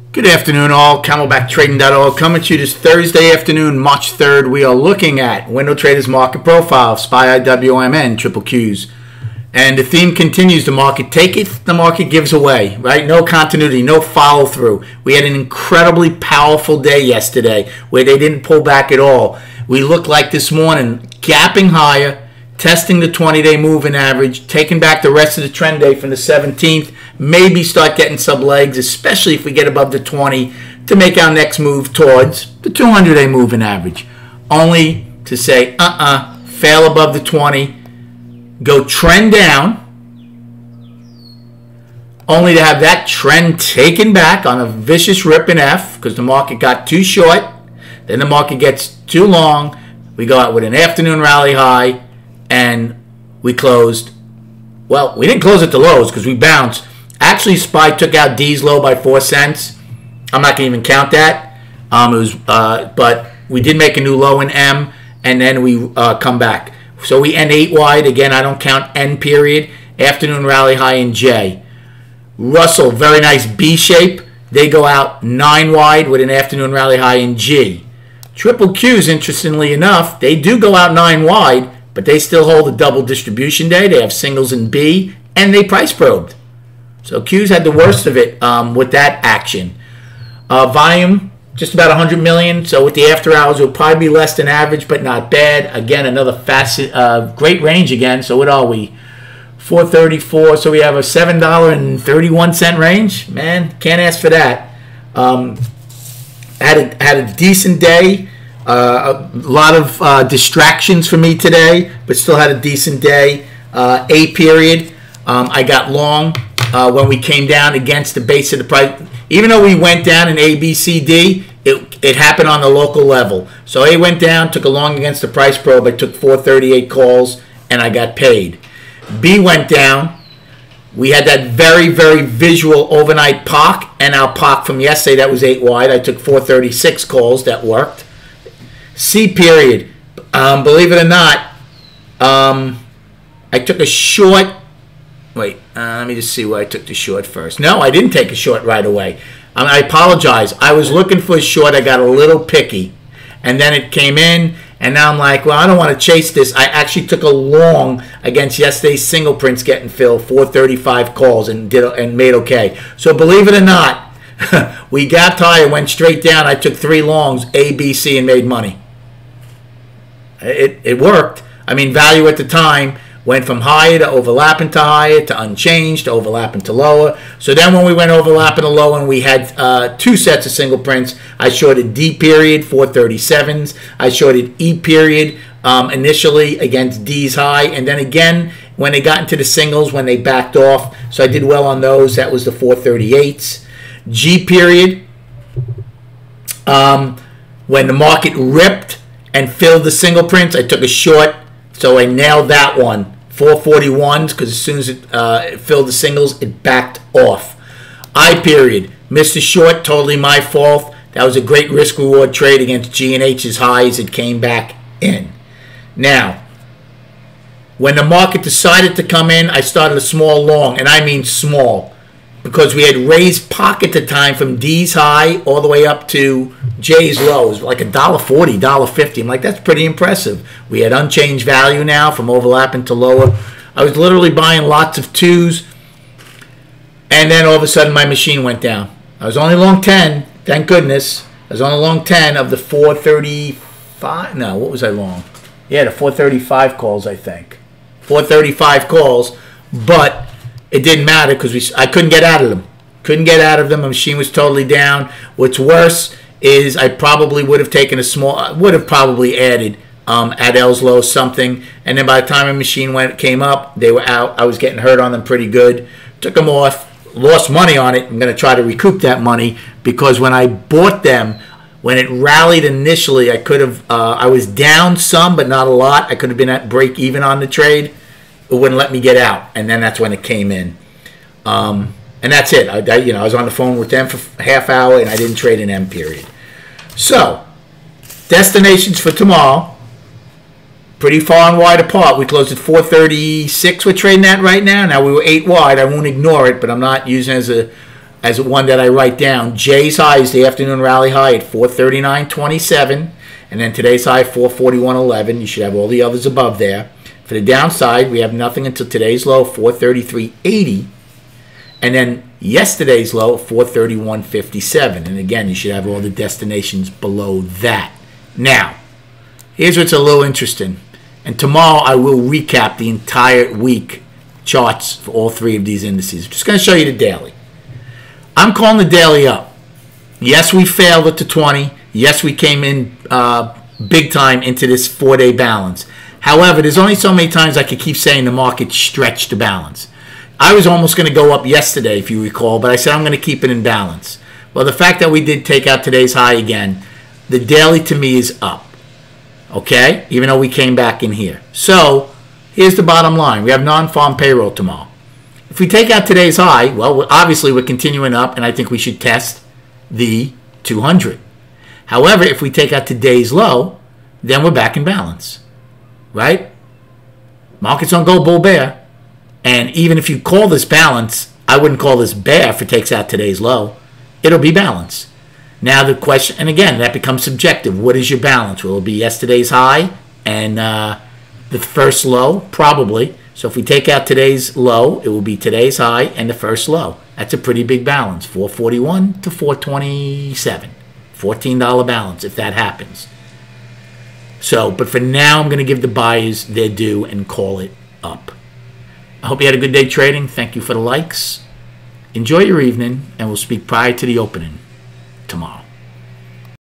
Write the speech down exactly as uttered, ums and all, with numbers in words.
Good afternoon, all. Camelback Trading dot org coming to you this Thursday afternoon, March third. We are looking at Window Traders Market Profile, S P Y I W M N, Triple Qs. And the theme continues, the market take it, the market gives away, right? No continuity, no follow through. We had an incredibly powerful day yesterday where they didn't pull back at all. We looked like this morning, gapping higher, testing the twenty-day moving average, taking back the rest of the trend day from the seventeenth, maybe start getting some legs, especially if we get above the twenty, to make our next move towards the two hundred day moving average. Only to say, uh-uh, fail above the twenty, go trend down, only to have that trend taken back on a vicious rip in F because the market got too short, then the market gets too long, we go out with an afternoon rally high, and we closed, well, we didn't close at the lows because we bounced. Actually, S P Y took out D's low by four cents. I'm not going to even count that. Um, it was, uh, but we did make a new low in M, and then we uh, come back. So we end eight wide. Again, I don't count N period. Afternoon rally high in J. Russell, very nice B shape. They go out nine wide with an afternoon rally high in G. Triple Qs, interestingly enough, they do go out nine wide, but they still hold a double distribution day. They have singles in B, and they price probed. So Qs had the worst of it um, with that action. Uh, volume, just about one hundred million. So with the after hours, it will probably be less than average, but not bad. Again, another facet, uh, great range again. So what are we? four thirty-four. So we have a seven dollars and thirty-one cents range. Man, can't ask for that. Um, had a, had a decent day. Uh, a lot of uh, distractions for me today, but still had a decent day. Uh, A period. Um, I got long uh, when we came down against the base of the price. Even though we went down in A, B, C, D, it, it happened on the local level. So A went down, took a long against the price probe. I took four thirty-eight calls, and I got paid. B went down. We had that very, very visual overnight P O C, and our P O C from yesterday, that was eight wide. I took four thirty-six calls. That worked. C period. Um, believe it or not, um, I took a short. Wait, uh, let me just see where I took the short first. No, I didn't take a short right away. Um, I apologize. I was looking for a short. I got a little picky. And then it came in, and now I'm like, well, I don't want to chase this. I actually took a long against yesterday's single prints getting filled, four thirty-five calls, and did and made okay. So believe it or not, we gapped higher, went straight down. I took three longs, A, B, C, and made money. It, it worked. I mean, value at the time went from higher to overlapping to higher to unchanged to overlapping to lower. So then when we went overlapping to low and we had uh, two sets of single prints, I shorted D period, four thirty-sevens. I shorted E period um, initially against D's high. And then again, when they got into the singles, when they backed off. So I did well on those. That was the four thirty-eights. G period, um, when the market ripped and filled the single prints, I took a short, so I nailed that one. four forty-ones, because as soon as it, uh, it filled the singles, it backed off. I period, missed a short, totally my fault. That was a great risk-reward trade against G and H's highs. It came back in. Now, when the market decided to come in, I started a small long, and I mean small, because we had raised pocket at the time from D's high all the way up to J's lows, like a dollar forty, dollar fifty. I'm like, that's pretty impressive. We had unchanged value now from overlapping to lower. I was literally buying lots of twos, and then all of a sudden my machine went down. I was only long ten, thank goodness. I was only long ten of the four thirty-five. No, what was I long? Yeah, the four thirty-five calls, I think. four thirty-five calls, but it didn't matter because we I couldn't get out of them. Couldn't get out of them. My machine was totally down. What's worse is I probably would have taken a small, would have probably added um, at L's low something. And then by the time my machine went came up, they were out. I was getting hurt on them pretty good. Took them off. Lost money on it. I'm going to try to recoup that money because when I bought them, when it rallied initially, I could have, uh, I was down some, but not a lot. I could have been at break even on the trade. It wouldn't let me get out, and then that's when it came in. Um, and that's it. I, I, you know, I was on the phone with them for a half hour, and I didn't trade an M period. So, destinations for tomorrow, pretty far and wide apart. We closed at four thirty-six. We're trading at right now. Now we were eight wide. I won't ignore it, but I'm not using it as a as one that I write down. J's high is the afternoon rally high at four thirty-nine twenty-seven, and then today's high four forty-one eleven. You should have all the others above there. For the downside, we have nothing until today's low, four thirty-three eighty, and then yesterday's low, four thirty-one fifty-seven. And again, you should have all the destinations below that. Now, here's what's a little interesting. And tomorrow I will recap the entire week charts for all three of these indices. I'm just going to show you the daily. I'm calling the daily up. Yes, we failed at the twenty. Yes, we came in uh, big time into this four-day balance. However, there's only so many times I could keep saying the market stretched the balance. I was almost going to go up yesterday, if you recall, but I said I'm going to keep it in balance. Well, the fact that we did take out today's high again, the daily to me is up. Okay? Even though we came back in here. So, here's the bottom line. We have non-farm payroll tomorrow. If we take out today's high, well, obviously we're continuing up, and I think we should test the two hundred. However, if we take out today's low, then we're back in balance. Right? Markets don't go bull bear. And even if you call this balance, I wouldn't call this bear if it takes out today's low. It'll be balance. Now the question, and again, that becomes subjective. What is your balance? Will it be yesterday's high and uh, the first low? Probably. So if we take out today's low, it will be today's high and the first low. That's a pretty big balance. four forty-one to four twenty-seven. fourteen dollar balance if that happens. So, but for now, I'm going to give the buyers their due and call it up. I hope you had a good day trading. Thank you for the likes. Enjoy your evening, and we'll speak prior to the opening tomorrow.